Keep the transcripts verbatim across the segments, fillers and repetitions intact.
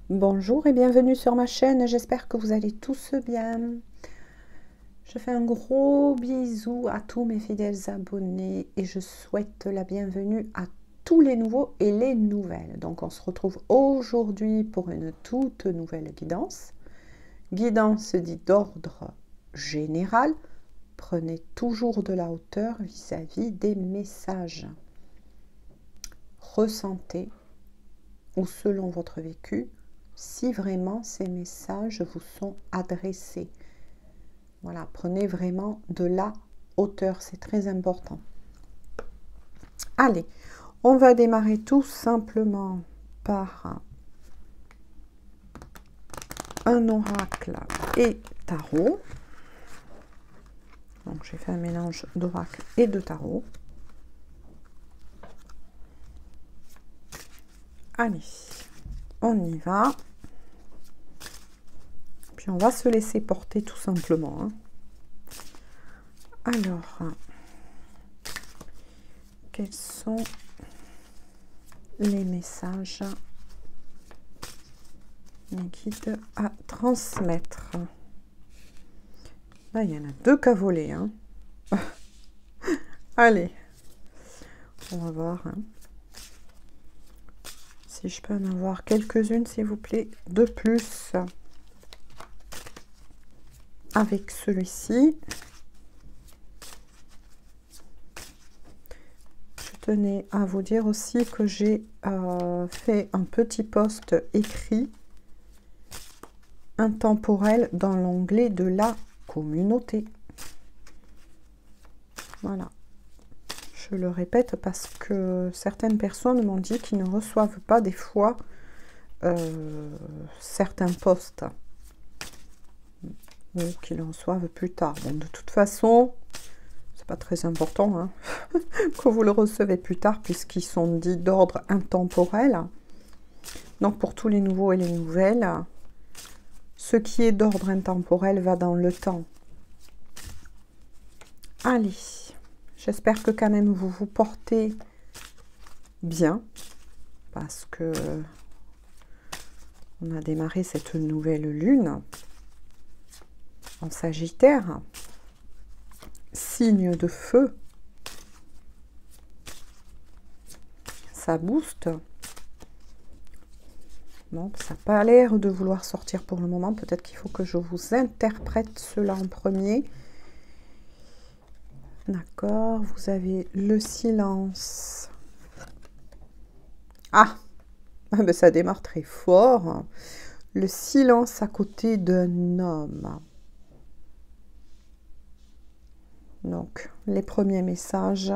Bonjour et bienvenue sur ma chaîne, j'espère que vous allez tous bien. Je fais un gros bisou à tous mes fidèles abonnés et je souhaite la bienvenue à tous les nouveaux et les nouvelles. Donc on se retrouve aujourd'hui pour une toute nouvelle guidance. Guidance dit d'ordre général. Prenez toujours de la hauteur vis-à-vis des messages. Ressentez, ou selon votre vécu, si vraiment ces messages vous sont adressés. Voilà, prenez vraiment de la hauteur, c'est très important. Allez, on va démarrer tout simplement par un oracle et tarot. Donc j'ai fait un mélange d'oracle et de tarot. Allez, on y va. Puis on va se laisser porter tout simplement. Hein. Alors, quels sont les messages, les guides à transmettre? Là, il y en a deux qu'à voler. Hein. Allez, on va voir. Hein. Si je peux en avoir quelques-unes, s'il vous plaît, de plus. Avec celui-ci. Je tenais à vous dire aussi que j'ai euh, fait un petit post écrit intemporel dans l'onglet de la communauté. Voilà. Je le répète parce que certaines personnes m'ont dit qu'ils ne reçoivent pas des fois euh, certains posts. Ou qu'ils en reçoivent plus tard. Bon, de toute façon, c'est pas très important hein, que vous le recevez plus tard puisqu'ils sont dits d'ordre intemporel. Donc pour tous les nouveaux et les nouvelles, ce qui est d'ordre intemporel va dans le temps. Allez, j'espère que quand même vous vous portez bien parce que on a démarré cette nouvelle lune en Sagittaire, signe de feu, ça booste. Bon, ça n'a pas l'air de vouloir sortir pour le moment, peut-être qu'il faut que je vous interprète cela en premier. D'accord, vous avez le silence. Ah, ah ben ça démarre très fort. Le silence à côté d'un homme. Donc, les premiers messages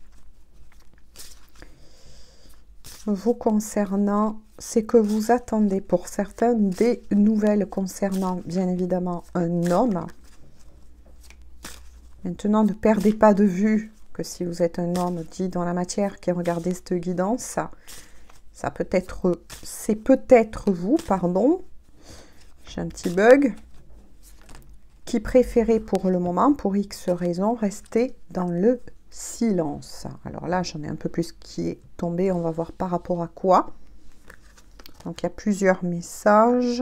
vous concernant, c'est que vous attendez pour certains des nouvelles concernant bien évidemment un homme. Maintenant, ne perdez pas de vue que si vous êtes un homme dit dans la matière qui regardez cette guidance, ça, ça peut être, c'est peut-être vous, pardon, j'ai un petit bug, qui préférez pour le moment, pour X raisons, rester dans le silence. Alors là, j'en ai un peu plus qui est tombé, on va voir par rapport à quoi. Donc, il y a plusieurs messages.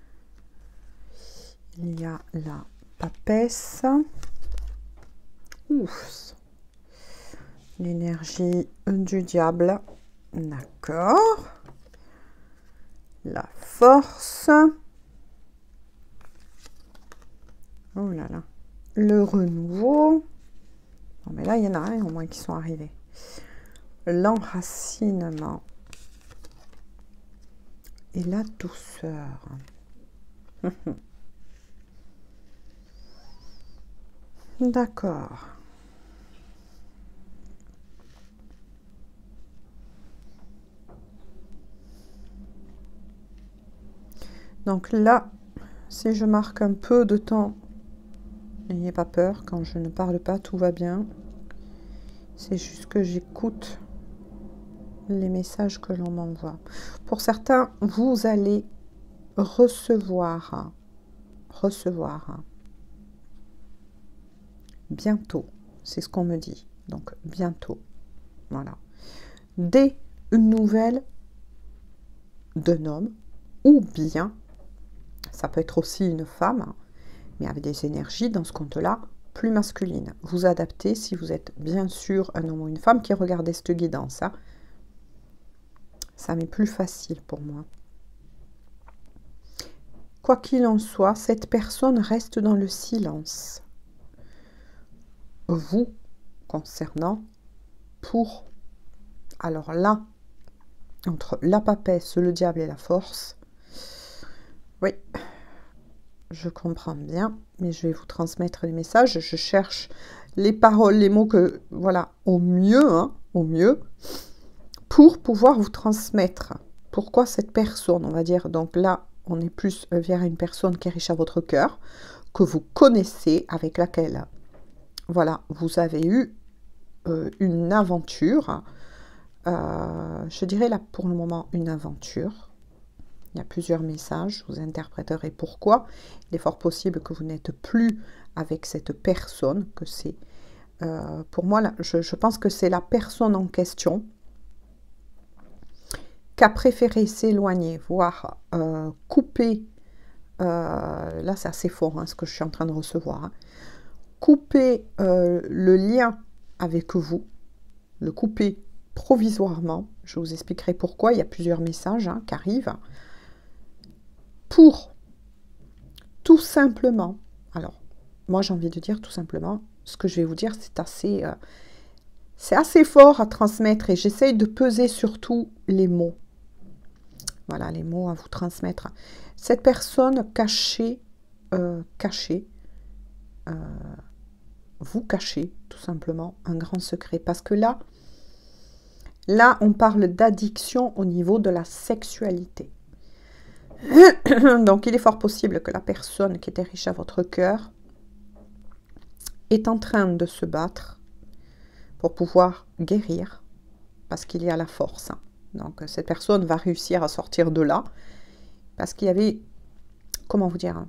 Il y a la papesse. Ouf. L'énergie du diable. D'accord. La force. Oh là là. Le renouveau. Bon, mais là, il y en a un au moins qui sont arrivés. L'enracinement. Et la douceur. D'accord. Donc là, si je marque un peu de temps, n'ayez pas peur, quand je ne parle pas, tout va bien. C'est juste que j'écoute les messages que l'on m'envoie. Pour certains, vous allez recevoir, recevoir bientôt, c'est ce qu'on me dit, donc bientôt, voilà, des nouvelles d'un homme ou bien, ça peut être aussi une femme, mais avec des énergies dans ce compte-là, plus masculines. Vous adaptez si vous êtes bien sûr un homme ou une femme qui regardez cette guidance. Hein. Ça m'est plus facile pour moi. Quoi qu'il en soit, cette personne reste dans le silence. Vous, concernant, pour... Alors là, entre la papesse, le diable et la force, oui, je comprends bien, mais je vais vous transmettre les messages. Je cherche les paroles, les mots que, voilà, au mieux, hein, au mieux, pour pouvoir vous transmettre. Pourquoi cette personne, on va dire, donc là, on est plus vers une personne qui est riche à votre cœur, que vous connaissez, avec laquelle, voilà, vous avez eu euh, une aventure. Euh, je dirais là, pour le moment, une aventure. Il y a plusieurs messages, je vous interpréterai pourquoi. Il est fort possible que vous n'êtes plus avec cette personne, que c'est... Euh, pour moi, là, je, je pense que c'est la personne en question qui a préféré s'éloigner, voire euh, couper, euh, là c'est assez fort hein, ce que je suis en train de recevoir, hein, couper euh, le lien avec vous, le couper provisoirement, je vous expliquerai pourquoi, il y a plusieurs messages hein, qui arrivent, pour tout simplement, alors moi j'ai envie de dire tout simplement, ce que je vais vous dire c'est assez, euh, c'est assez fort à transmettre et j'essaye de peser surtout les mots. Voilà, les mots à vous transmettre. Cette personne cachée, euh, cachée, euh, vous cachez tout simplement un grand secret. Parce que là, là, on parle d'addiction au niveau de la sexualité. Donc, il est fort possible que la personne qui était riche à votre cœur est en train de se battre pour pouvoir guérir, parce qu'il y a la force. Donc, cette personne va réussir à sortir de là, parce qu'il y avait, comment vous dire,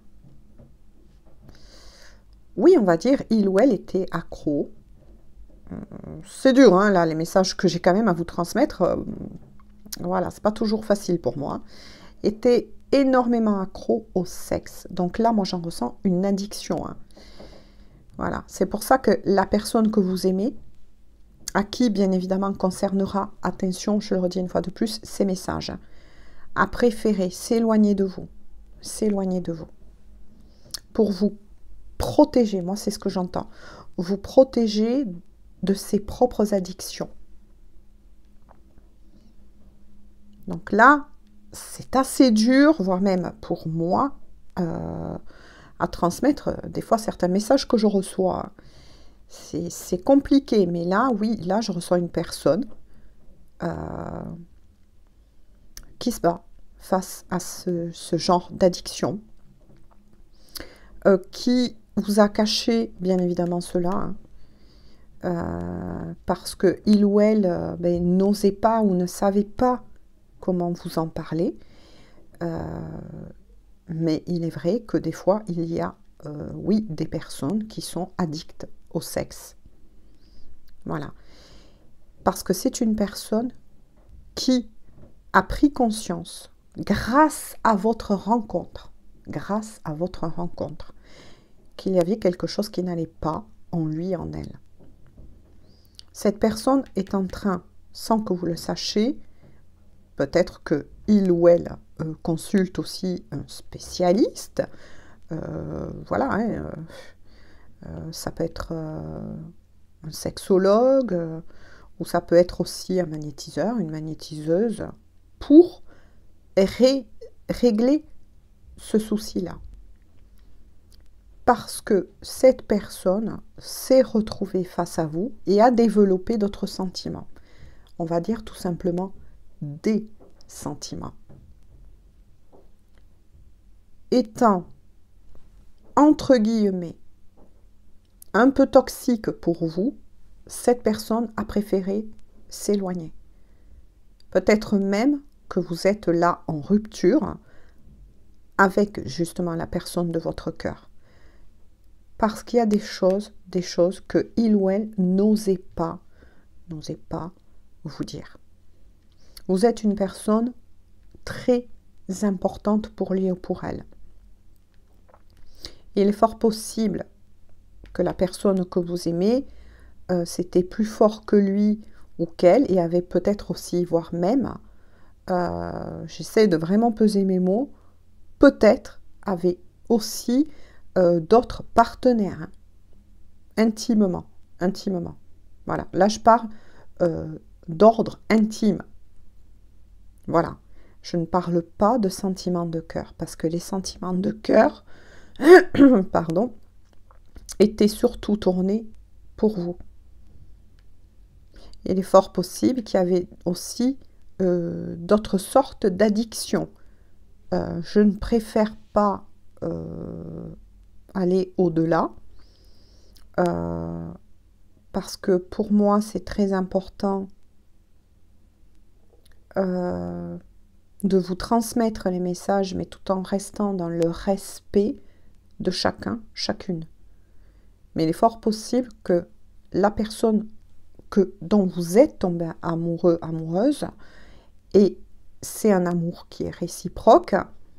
oui, on va dire, il ou elle était accro. C'est dur, hein, là, les messages que j'ai quand même à vous transmettre, euh, voilà, c'est pas toujours facile pour moi. Était énormément accro au sexe. Donc là, moi, j'en ressens une addiction. Hein. Voilà, c'est pour ça que la personne que vous aimez, à qui, bien évidemment, concernera, attention, je le redis une fois de plus, ces messages, a préféré s'éloigner de vous, s'éloigner de vous, pour vous protéger, moi c'est ce que j'entends, vous protéger de ses propres addictions. Donc là, c'est assez dur, voire même pour moi, euh, à transmettre des fois certains messages que je reçois. C'est compliqué, mais là, oui, là, je reçois une personne euh, qui se bat face à ce, ce genre d'addiction, euh, qui vous a caché, bien évidemment, cela, hein, euh, parce que il ou elle euh, ben, n'osait pas ou ne savait pas comment vous en parler. Euh, mais il est vrai que des fois, il y a, euh, oui, des personnes qui sont addictes au sexe. Voilà. Parce que c'est une personne qui a pris conscience, grâce à votre rencontre, grâce à votre rencontre, qu'il y avait quelque chose qui n'allait pas en lui, en elle. Cette personne est en train, sans que vous le sachiez, peut-être que il ou elle euh, consulte aussi un spécialiste, euh, voilà, hein, euh, euh, ça peut être euh, un sexologue, euh, ou ça peut être aussi un magnétiseur, une magnétiseuse, pour ré régler ce souci-là. Parce que cette personne s'est retrouvée face à vous et a développé d'autres sentiments. On va dire tout simplement des sentiments. Étant, entre guillemets, un peu toxique pour vous, cette personne a préféré s'éloigner. Peut-être même que vous êtes là en rupture avec justement la personne de votre cœur. Parce qu'il y a des choses, des choses que il ou elle n'osait pas, n'osait pas vous dire. Vous êtes une personne très importante pour lui ou pour elle. Il est fort possible que la personne que vous aimez, euh, c'était plus fort que lui ou qu'elle, et avait peut-être aussi, voire même, euh, j'essaie de vraiment peser mes mots, peut-être avait aussi euh, d'autres partenaires, hein, intimement, intimement. Voilà, là je parle euh, d'ordre intime. Voilà, je ne parle pas de sentiments de cœur, parce que les sentiments de cœur, pardon, étaient surtout tournés pour vous. Il est fort possible qu'il y avait aussi euh, d'autres sortes d'addictions. Euh, je ne préfère pas euh, aller au-delà, euh, parce que pour moi, c'est très important euh, de vous transmettre les messages, mais tout en restant dans le respect de chacun, chacune. Mais il est fort possible que la personne que, dont vous êtes tombé amoureux, amoureuse, et c'est un amour qui est réciproque,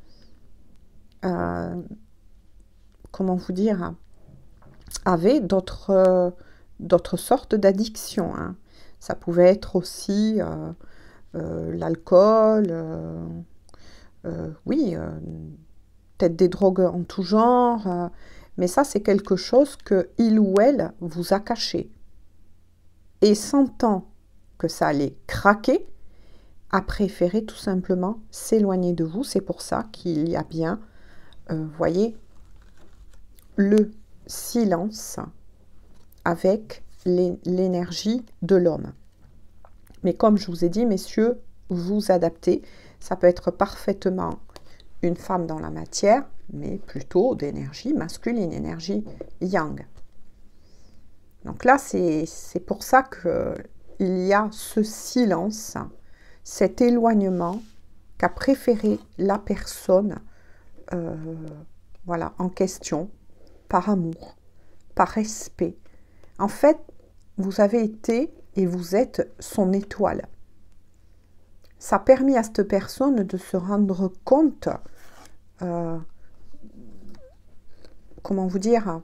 euh, comment vous dire, avait d'autres euh, d'autres sortes d'addictions, hein. Ça pouvait être aussi euh, euh, l'alcool, euh, euh, oui, euh, peut-être des drogues en tout genre, euh, mais ça c'est quelque chose que il ou elle vous a caché. Et sentant que ça allait craquer, a préféré tout simplement s'éloigner de vous. C'est pour ça qu'il y a bien, euh, voyez, le silence avec l'énergie de l'homme. Mais comme je vous ai dit, messieurs, vous adaptez. Ça peut être parfaitement une femme dans la matière, mais plutôt d'énergie masculine, énergie yang. Donc là, c'est pour ça qu'il y a ce silence, cet éloignement qu'a préféré la personne euh, voilà, en question, par amour, par respect. En fait, vous avez été et vous êtes son étoile. Ça a permis à cette personne de se rendre compte, euh, comment vous dire,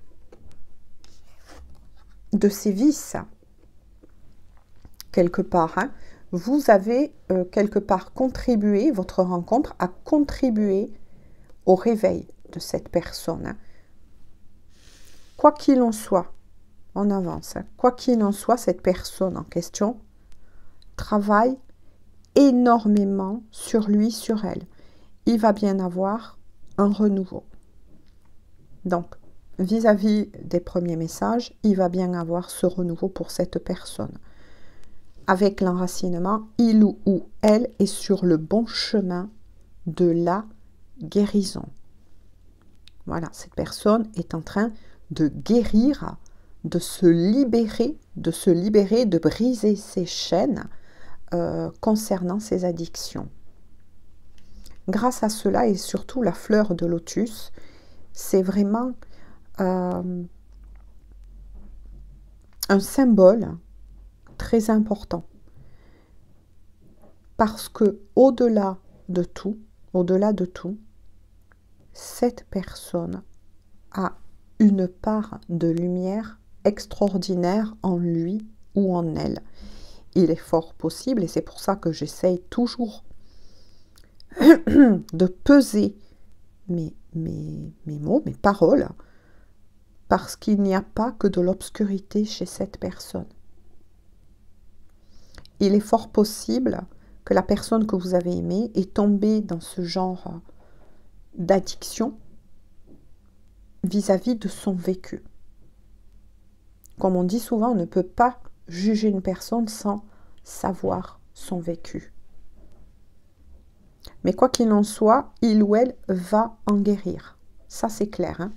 de ses vices, quelque part. Hein. Vous avez euh, quelque part contribué, votre rencontre a contribué au réveil de cette personne. Hein. Quoi qu'il en soit, on avance, hein. Quoi qu'il en soit, cette personne en question travaille énormément sur lui, sur elle. Il va bien avoir un renouveau. Donc, vis-à-vis des premiers messages, il va bien avoir ce renouveau pour cette personne. Avec l'enracinement, il ou elle est sur le bon chemin de la guérison. Voilà, cette personne est en train de guérir, de se libérer, de se libérer, de briser ses chaînes euh, concernant ses addictions. Grâce à cela, et surtout la fleur de lotus, c'est vraiment euh, un symbole très important. Parce que au-delà de tout, au-delà de tout, cette personne a une part de lumière extraordinaire en lui ou en elle. Il est fort possible, et c'est pour ça que j'essaye toujours de peser mes, mes, mes mots, mes paroles, parce qu'il n'y a pas que de l'obscurité chez cette personne. Il est fort possible que la personne que vous avez aimée est tombée dans ce genre d'addiction vis-à-vis de son vécu. Comme on dit souvent, on ne peut pas juger une personne sans savoir son vécu. Mais quoi qu'il en soit, il ou elle va en guérir. Ça, c'est clair. Hein?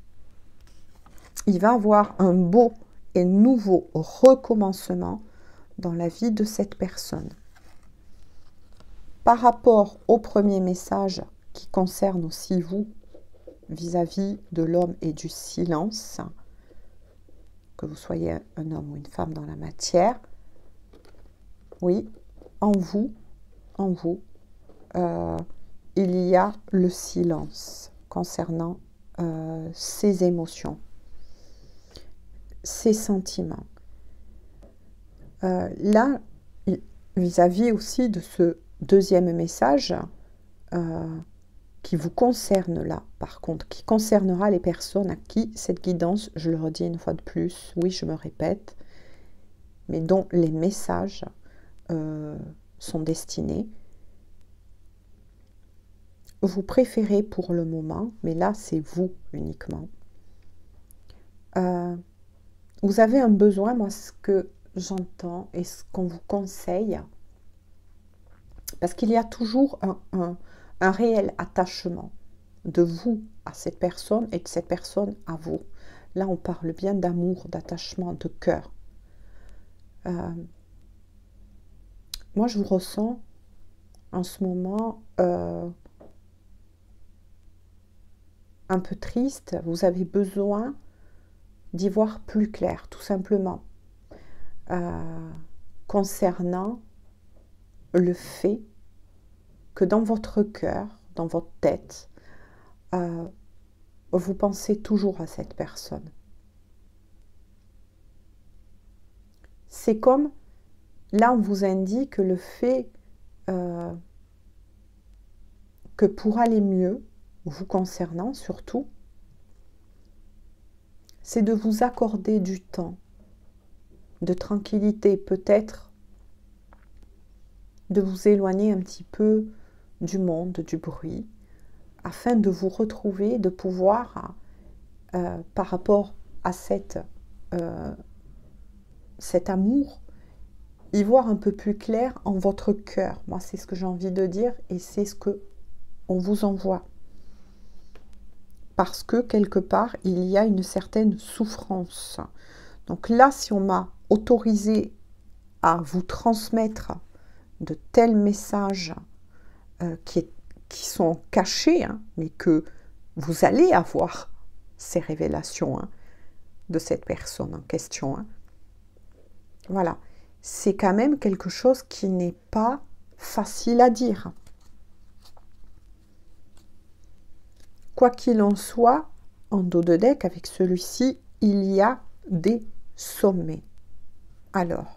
Il va avoir un beau et nouveau recommencement dans la vie de cette personne. Par rapport au premier message qui concerne aussi vous, vis-à-vis de l'homme et du silence, que vous soyez un homme ou une femme dans la matière, oui, en vous, en vous, euh, il y a le silence concernant euh, ces émotions, ces sentiments. Euh, là, vis-à-vis aussi de ce deuxième message euh, qui vous concerne là, par contre, qui concernera les personnes à qui cette guidance, je le redis une fois de plus, oui, je me répète, mais dont les messages euh, sont destinés. Vous préférez pour le moment, mais là, c'est vous uniquement. Euh, vous avez un besoin, moi, ce que j'entends et ce qu'on vous conseille, parce qu'il y a toujours un, un, un réel attachement de vous à cette personne et de cette personne à vous. Là, on parle bien d'amour, d'attachement, de cœur. Euh, moi, je vous ressens en ce moment euh, un peu triste. Vous avez besoin d'y voir plus clair, tout simplement, euh, concernant le fait que dans votre cœur, dans votre tête, euh, vous pensez toujours à cette personne. C'est comme, là on vous indique le fait euh, que pour aller mieux, vous concernant surtout, c'est de vous accorder du temps, de tranquillité, peut-être de vous éloigner un petit peu du monde, du bruit, afin de vous retrouver, de pouvoir, euh, par rapport à cette, euh, cet amour, y voir un peu plus clair en votre cœur. Moi, c'est ce que j'ai envie de dire et c'est ce que on vous envoie. Parce que, quelque part, il y a une certaine souffrance. Donc là, si on m'a autorisé à vous transmettre de tels messages euh, qui, est, qui sont cachés, hein, mais que vous allez avoir ces révélations hein, de cette personne en question. Hein. Voilà, c'est quand même quelque chose qui n'est pas facile à dire. Quoi qu'il en soit, en dos de deck, avec celui-ci, il y a des sommets. Alors,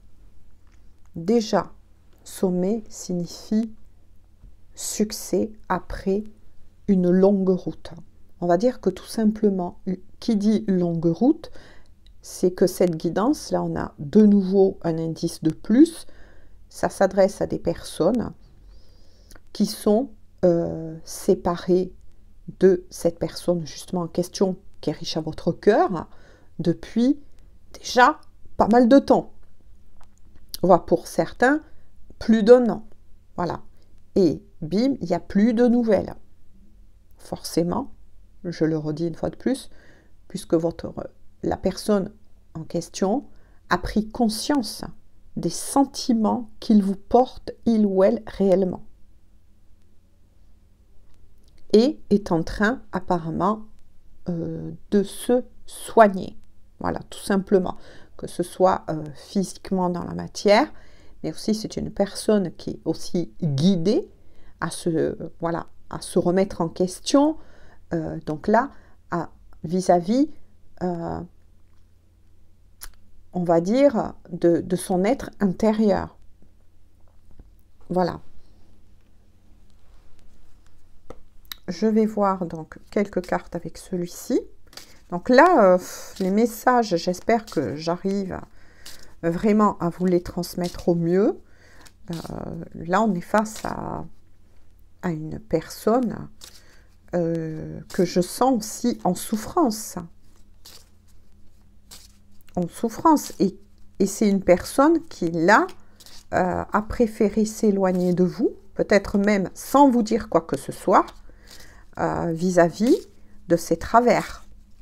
déjà, sommet signifie succès après une longue route. On va dire que tout simplement, qui dit longue route, c'est que cette guidance, là on a de nouveau un indice de plus, ça s'adresse à des personnes qui sont euh, séparées de cette personne justement en question qui est riche à votre cœur depuis déjà pas mal de temps. Voire pour certains, plus d'un an. Voilà. Et bim, il n'y a plus de nouvelles. Forcément, je le redis une fois de plus, puisque votre, la personne en question a pris conscience des sentiments qu'il vous porte, il ou elle, réellement. Et est en train, apparemment, euh, de se soigner. Voilà, tout simplement. Que ce soit euh, physiquement dans la matière, mais aussi c'est une personne qui est aussi guidée à se, euh, voilà, à se remettre en question. Euh, donc là, vis-à-vis, euh, on va dire, de, de son être intérieur. Voilà. Je vais voir donc quelques cartes avec celui-ci. Donc là, euh, les messages, j'espère que j'arrive vraiment à vous les transmettre au mieux. Euh, là, on est face à, à une personne euh, que je sens aussi en souffrance. En souffrance. Et, et c'est une personne qui, là, euh, a préféré s'éloigner de vous, peut-être même sans vous dire quoi que ce soit, euh, vis-à-vis de ses travers.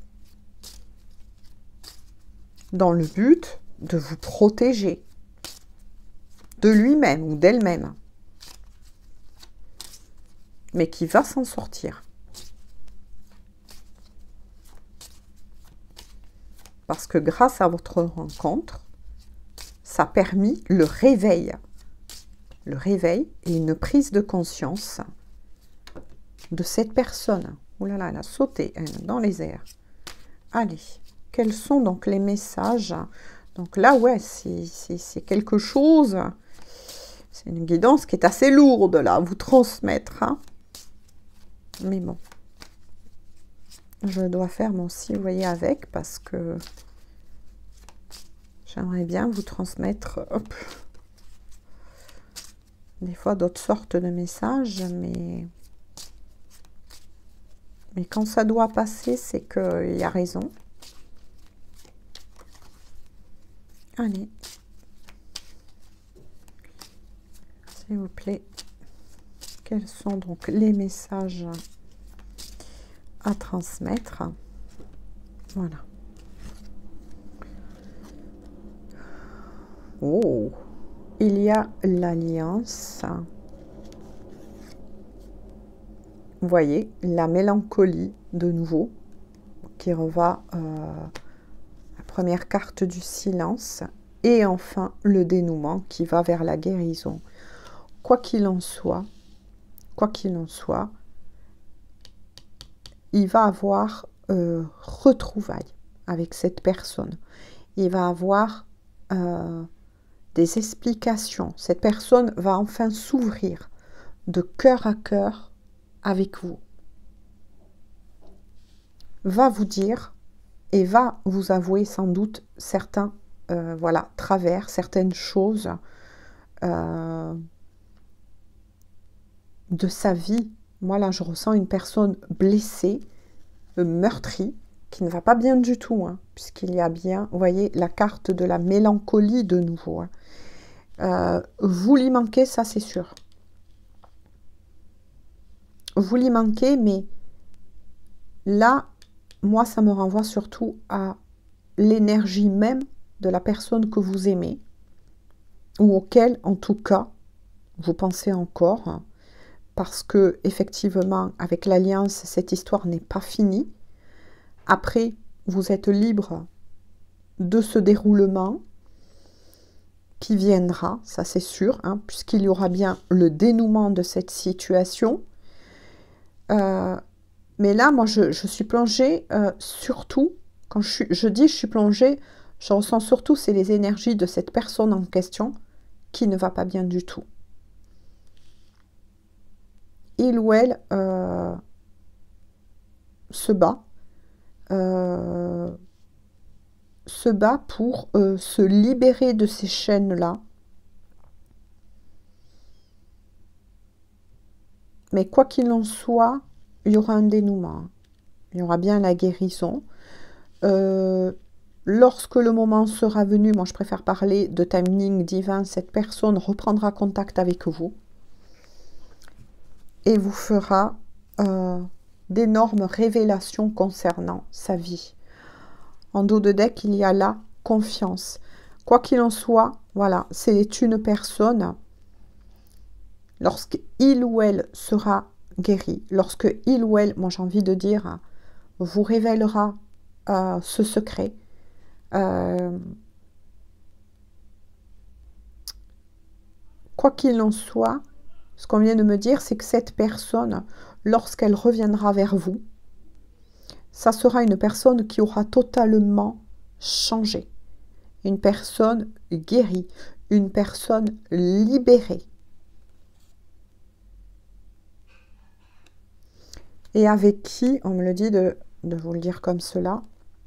Dans le but de vous protéger de lui-même ou d'elle-même. Mais qui va s'en sortir. Parce que grâce à votre rencontre, ça a permis le réveil. Le réveil et une prise de conscience de cette personne. Ouh là là, elle a sauté hein, dans les airs. Allez, quels sont donc les messages? Donc là, ouais, c'est quelque chose, c'est une guidance qui est assez lourde là, à vous transmettre. Hein. Mais bon, je dois faire mon si, vous voyez, avec, parce que j'aimerais bien vous transmettre, hop, des fois d'autres sortes de messages, mais... Mais quand ça doit passer, c'est qu'il y a raison. Allez. S'il vous plaît. Quels sont donc les messages à transmettre? Voilà. Oh, il y a l'alliance. Vous voyez, la mélancolie de nouveau, qui revient euh, la première carte du silence. Et enfin, le dénouement qui va vers la guérison. Quoi qu'il en soit, quoi qu'il en soit, il va avoir euh, retrouvailles avec cette personne. Il va avoir euh, des explications. Cette personne va enfin s'ouvrir de cœur à cœur avec vous. Va vous dire et va vous avouer sans doute certains euh, voilà, travers, certaines choses euh, de sa vie. Moi là, je ressens une personne blessée, meurtrie, qui ne va pas bien du tout, hein, puisqu'il y a bien, vous voyez, la carte de la mélancolie de nouveau. Hein. Euh, vous lui manquez, ça c'est sûr. Vous lui manquez, mais là, moi, ça me renvoie surtout à l'énergie même de la personne que vous aimez, ou auquel, en tout cas, vous pensez encore, hein, parce que, effectivement, avec l'Alliance, cette histoire n'est pas finie. Après, vous êtes libre de ce déroulement qui viendra, ça c'est sûr, hein, puisqu'il y aura bien le dénouement de cette situation. Euh, mais là, moi, je, je suis plongée, euh, surtout, quand je, suis, je dis je suis plongée, je ressens surtout, c'est les énergies de cette personne en question qui ne va pas bien du tout. Il ou elle euh, se bat, euh, se bat pour euh, se libérer de ces chaînes-là. Mais quoi qu'il en soit, il y aura un dénouement. Il y aura bien la guérison. Euh, lorsque le moment sera venu, moi je préfère parler de timing divin, cette personne reprendra contact avec vous et vous fera euh, d'énormes révélations concernant sa vie. En dos de deck, il y a la confiance. Quoi qu'il en soit, voilà, c'est une personne, lorsqu'il ou elle sera guéri, lorsque il ou elle, moi j'ai envie de dire, vous révélera euh, ce secret, euh, quoi qu'il en soit, ce qu'on vient de me dire, c'est que cette personne, lorsqu'elle reviendra vers vous, ça sera une personne qui aura totalement changé. Une personne guérie, une personne libérée. Et avec qui, on me le dit de, de vous le dire comme cela,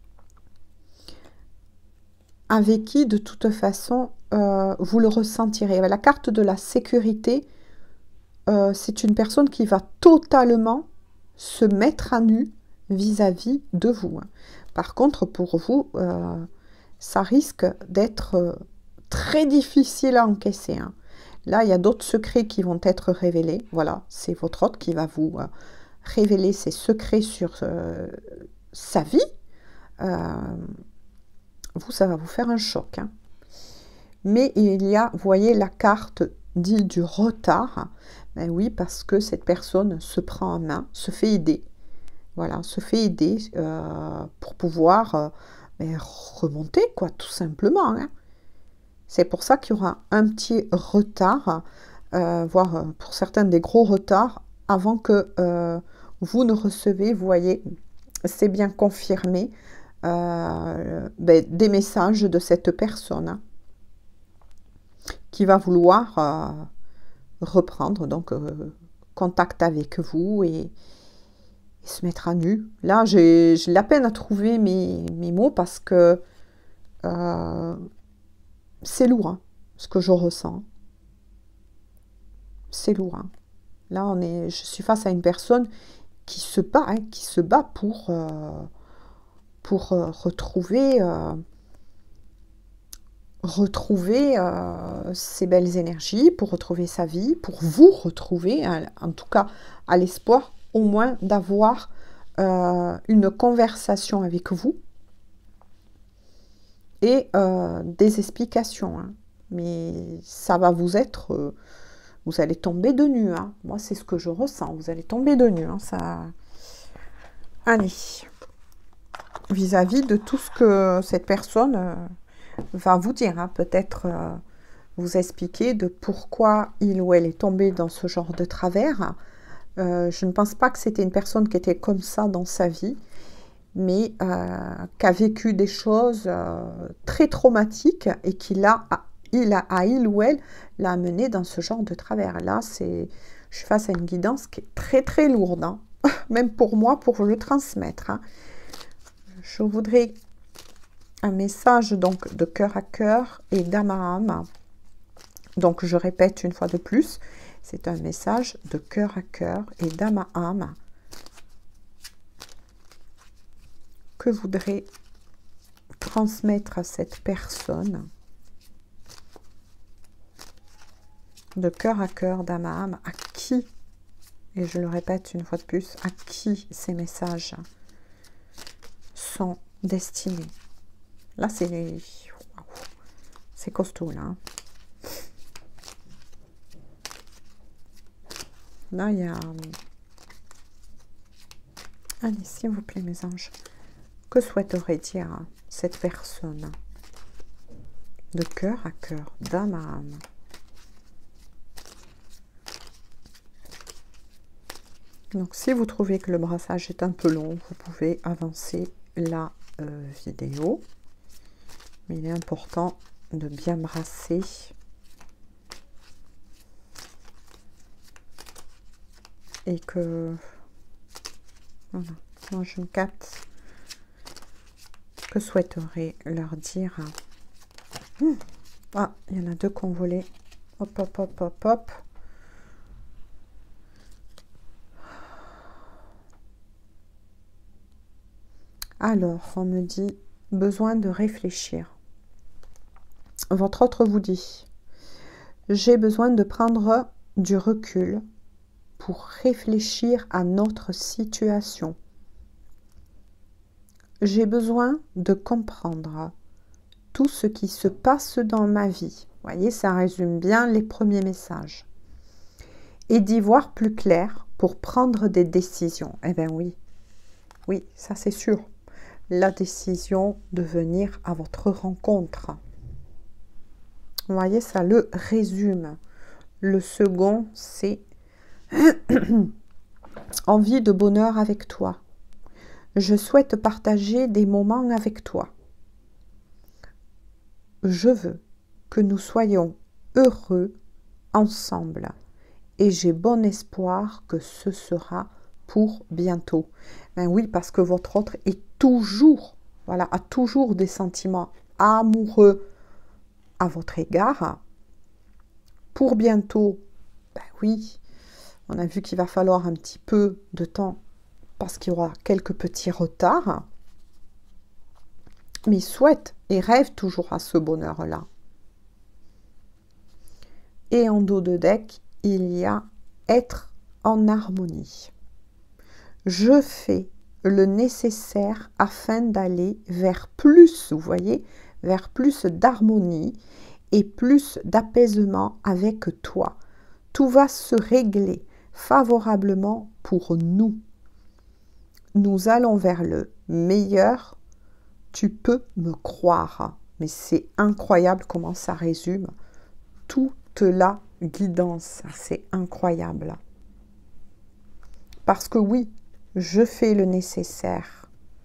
avec qui, de toute façon, euh, vous le ressentirez. La carte de la sécurité, euh, c'est une personne qui va totalement se mettre à nu vis-à-vis de vous. Par contre, pour vous, euh, ça risque d'être euh, très difficile à encaisser. Hein. Là, il y a d'autres secrets qui vont être révélés. Voilà, c'est votre hôte qui va vous euh, révéler ses secrets sur euh, sa vie. Euh, vous, ça va vous faire un choc. Hein. Mais il y a, vous voyez, la carte dit du retard. Ben oui, parce que cette personne se prend en main, se fait aider. Voilà, se fait aider euh, pour pouvoir euh, ben, remonter, quoi, tout simplement. Hein. C'est pour ça qu'il y aura un petit retard, euh, voire pour certains des gros retards avant que euh, vous ne recevez, vous voyez, c'est bien confirmé, euh, ben, des messages de cette personne hein, qui va vouloir euh, reprendre donc euh, contact avec vous et, et se mettre à nu. Là, j'ai la peine à trouver mes, mes mots parce que euh, c'est lourd hein, ce que je ressens. C'est lourd. Hein. Là, on est, je suis face à une personne qui se bat, hein, qui se bat pour, euh, pour euh, retrouver, euh, retrouver euh, ses belles énergies, pour retrouver sa vie, pour vous retrouver, hein, en tout cas à l'espoir au moins d'avoir euh, une conversation avec vous et euh, des explications. Hein. Mais ça va vous être... Euh, vous allez tomber de nu. Hein. Moi, c'est ce que je ressens. Vous allez tomber de nu. Hein. Ça... Allez. Vis-à-vis de tout ce que cette personne euh, va vous dire. Hein. Peut-être euh, vous expliquer de pourquoi il ou elle est tombé dans ce genre de travers. Euh, je ne pense pas que c'était une personne qui était comme ça dans sa vie, mais euh, qui a vécu des choses euh, très traumatiques et qui l'a... Il a, à il ou elle l'a amené dans ce genre de travers. Là, c'est, je suis face à une guidance qui est très très lourde, hein. Même pour moi, pour le transmettre. Hein. Je voudrais un message donc de cœur à cœur et d'âme à âme. Donc, je répète une fois de plus, c'est un message de cœur à cœur et d'âme à âme que voudrait transmettre à cette personne. De cœur à cœur, d'âme à âme, à qui, et je le répète une fois de plus, à qui ces messages sont destinés. Là, c'est wow, c'est costaud, là. Là, il y a... Allez, s'il vous plaît, mes anges, que souhaiterait dire cette personne? De cœur à cœur, d'âme à âme. Donc, si vous trouvez que le brassage est un peu long, vous pouvez avancer la euh, vidéo. Mais il est important de bien brasser. Et que... Voilà. Moi, je me capte. Que souhaiterait leur dire... Hum. Ah, il y en a deux qui ont volé. Hop, hop, hop, hop, hop. Alors, on me dit, besoin de réfléchir. Votre autre vous dit, j'ai besoin de prendre du recul pour réfléchir à notre situation. J'ai besoin de comprendre tout ce qui se passe dans ma vie. Vous voyez, ça résume bien les premiers messages. Et d'y voir plus clair pour prendre des décisions. Eh bien oui, oui, ça c'est sûr. La décision de venir à votre rencontre. Vous voyez, ça le résume. Le second, c'est envie de bonheur avec toi. Je souhaite partager des moments avec toi. Je veux que nous soyons heureux ensemble. Et j'ai bon espoir que ce sera pour bientôt. Ben oui, parce que votre autre est toujours, voilà, a toujours des sentiments amoureux à votre égard. Pour bientôt, ben oui, on a vu qu'il va falloir un petit peu de temps parce qu'il y aura quelques petits retards. Mais il souhaite et rêve toujours à ce bonheur-là. Et en dos de deck, il y a être en harmonie. Je fais le nécessaire afin d'aller vers plus, vous voyez, vers plus d'harmonie et plus d'apaisement avec toi. Tout va se régler favorablement pour nous. Nous allons vers le meilleur. Tu peux me croire. Mais c'est incroyable comment ça résume toute la guidance. C'est incroyable. Parce que oui, je fais le nécessaire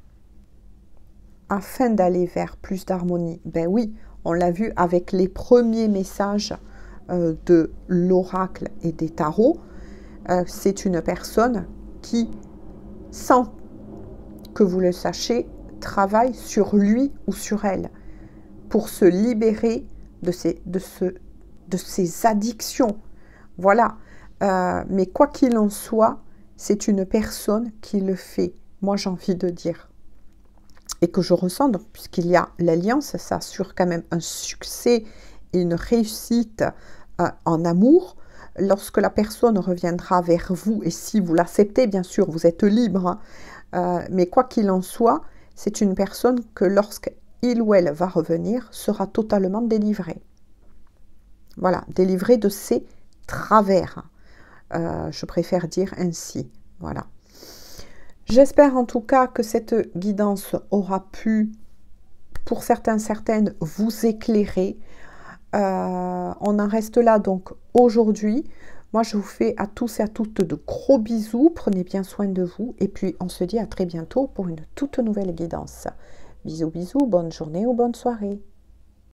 afin d'aller vers plus d'harmonie. Ben oui, on l'a vu avec les premiers messages euh, de l'oracle et des tarots. Euh, c'est une personne qui, sans que vous le sachiez, travaille sur lui ou sur elle pour se libérer de ces, de ce, de ces addictions. Voilà. Euh, mais quoi qu'il en soit, c'est une personne qui le fait. Moi, j'ai envie de dire. Et que je ressens, donc, puisqu'il y a l'alliance, ça assure quand même un succès et une réussite euh, en amour. Lorsque la personne reviendra vers vous, et si vous l'acceptez, bien sûr, vous êtes libre, hein, euh, mais quoi qu'il en soit, c'est une personne que lorsqu'il ou elle va revenir, sera totalement délivrée. Voilà, délivrée de ses travers. Euh, je préfère dire ainsi. Voilà. J'espère en tout cas que cette guidance aura pu, pour certains, certaines, vous éclairer. Euh, on en reste là donc aujourd'hui. Moi, je vous fais à tous et à toutes de gros bisous. Prenez bien soin de vous. Et puis, on se dit à très bientôt pour une toute nouvelle guidance. Bisous, bisous, bonne journée ou bonne soirée.